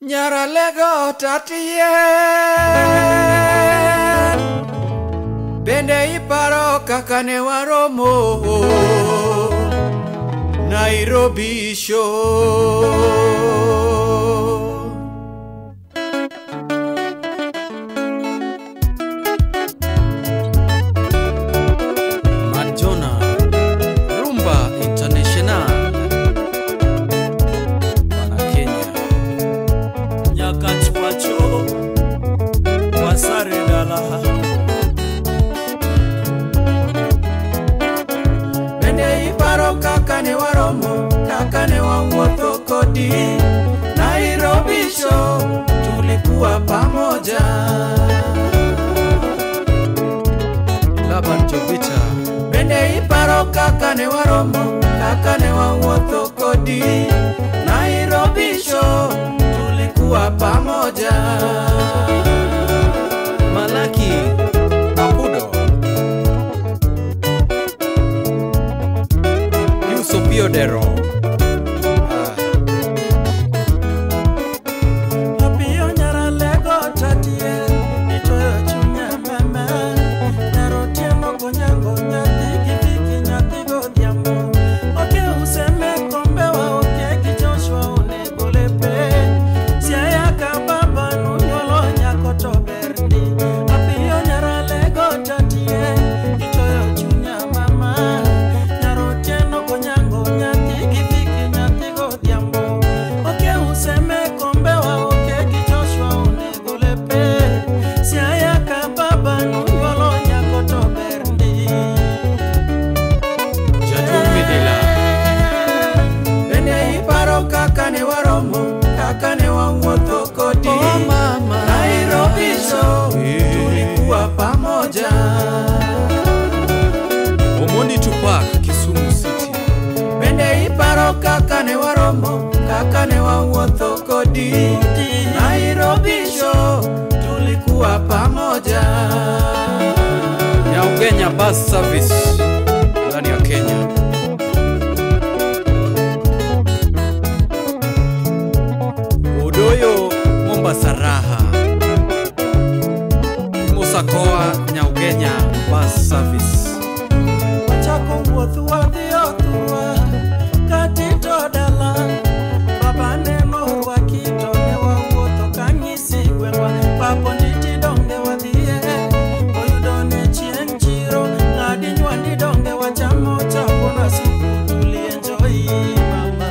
Nyaralego tatien bende iparo kaka ne waromo Nairobi show. Marjona Rumba International Bana Kenya Nyakachwacho Wasare dala bende iparo kaka ne waromo, kaka ne wawuotho kodi Nairobi show, tulikuwa pamoja. Laban Jovita bende iparo kaka ne waromo, kaka ne wawuotho kodi Nairobi show, tulikuwa pamoja. Malaki Apudo Piodero Apio nyaralego tatie Nitoyo chunya meme Narotiemo konyango nyati Kifiki nyati godhiambo Oke useme kombe wa oke Kijoshua unegolepe Siaya kababa nunyolo nyako toberni Apio nyaralego tatie Nitoyo chunya mama Narotiemo konyango kaka ne wawuotho kodi Nairobi show, tulikuwa pamoja. Omoni Tupac Kisumu City bende iparo kaka ne waromo, kaka ne wawuotho kodi Nairobi show, tulikuwa pamoja. Ya Ugenya Bus Service ndani ya Kenya. Odoyo Mombasa Raha Musakoa Nyaugenya Bus Service. Wachako wuothu wadhiyothua katito dala Baba neno wakito ne wawuotho kang'isi gwengwa Papo nditi donge wadhiye Oyudone chieng' chiro Ng'adi nywandi donge wachamo chapo na suku tulienjoy mama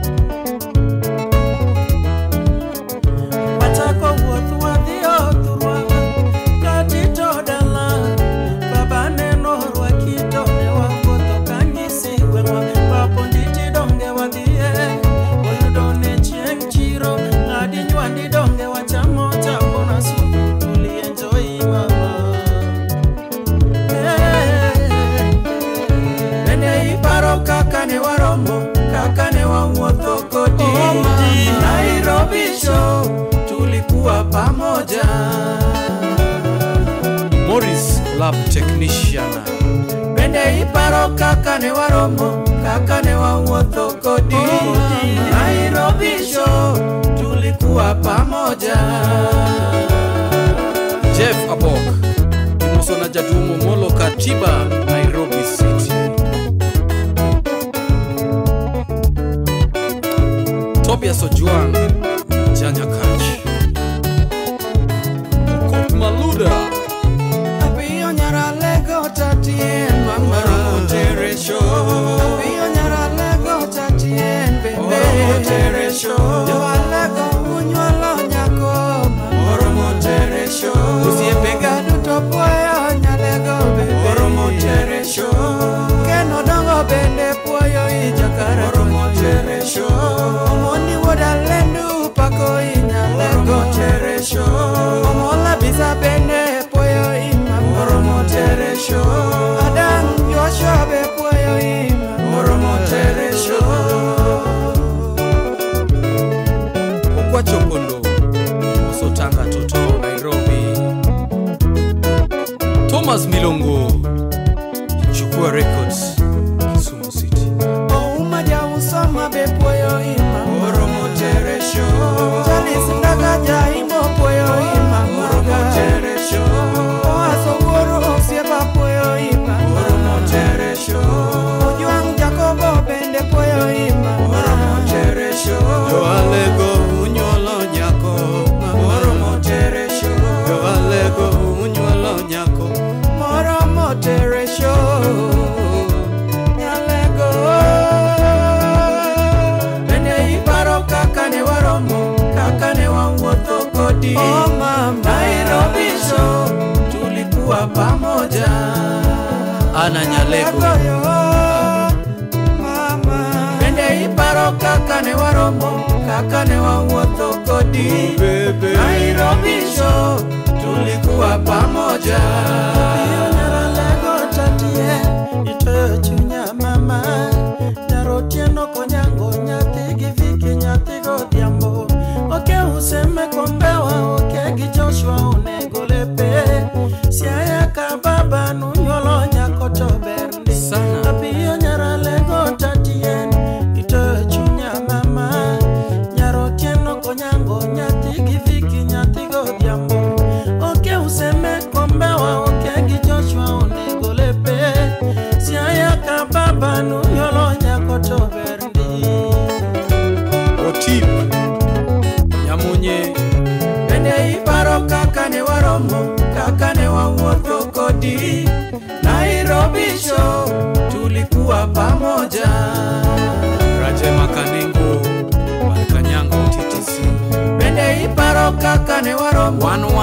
Wachako wuothu wadhiyothua katito dala Baba neno wakito ne wawuotho kang'isi gwengwa Papo nditi donge wadhiye Oyudone chieng' chiro Ng'adi nywandi donge wachamo chapo na supu tulienjoy mama Bende iparo kaka ne waromo, kaka ne wawuotho kodi Nairobi show, tulikuwa pamoja. Morris Lab Technician bende iparo kaka ne waromo, kaka ne wawuotho kodi Nairobi show, tulikuwa pamoja. Jeff Abok Musona Jadumo Molo Katiba Nairobi City. Tobias Ojuang Janya Kach Kop Maluda Apio nyaralego tatien Mama Tere Show Apio nyaralego tatien Bende Tere Show Joalego unyolo nyako Oromo Tere Show Usiepega duto puyo nyalego bebe Oromo Tere Show Keno dongo bende puyo ijakara Oromo Tere Show Omoni woda lendu pako inyalego Tere Show Omola bisa bende puyo ima Oromo Tere Show Adang Joshua be puyo ima Oromo Tere Show Okwa Chokondo Sotanga Toto Nairobi Thomas Milongo Chukua Records Kisumu City. Oh, umaja usoma bepoyo ima Oromo Tere Show. waromo kaka ne wawuotho kodi. Oh mama, Nairobi show tulikuwa pamoja. Ana Nyalego mama, Bende iparo kaka ne waromo kaka ne wawuotho kodi. Nairobi show tulikuwa pamoja. Nyaralego tatie itoyo chunya mama. Narotieno konyango nyathi gi Viki nyathi godhiambo. Oke useme kombewa oke gi Joshua onego lepe. Siaya ka baba nunyolo nyako to berni. Apiyo nyaralego tatien itoyo chunya mama. Narotieno konyango nyathi gi Viki nyathi godhiambo. Oke useme kombewa oke gi Joshua onego lepe. Siaya ka baba nunyolo nyako to berni. Otip Nyamunye. Bende iparo kaka ne waromo kaka ne wawuotho kodi. Nairobi show tulikuwa pamoja. Raje Makaningo Kanyango TTC. Bende iparo kaka ne waromo